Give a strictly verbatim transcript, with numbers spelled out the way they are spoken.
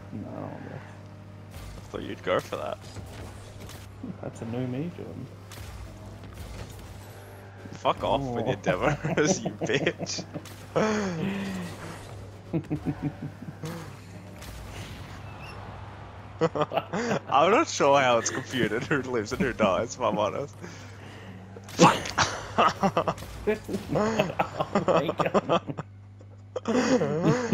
No, I thought you'd go for that. that's a new me, Jordan. Fuck off with your demos, you bitch. I'm not sure how it's computed who lives and who dies, if I'm honest. Fuck! Oh my God.